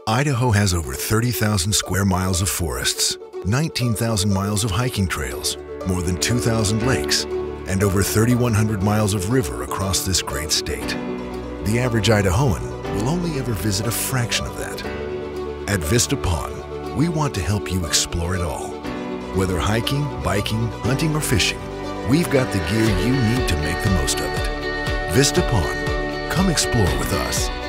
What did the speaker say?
Idaho has over 30,000 square miles of forests, 19,000 miles of hiking trails, more than 2,000 lakes, and over 3,100 miles of river across this great state. The average Idahoan will only ever visit a fraction of that. At Vista Pond, we want to help you explore it all. Whether hiking, biking, hunting, or fishing, we've got the gear you need to make the most of it. Vista Pond. Come explore with us.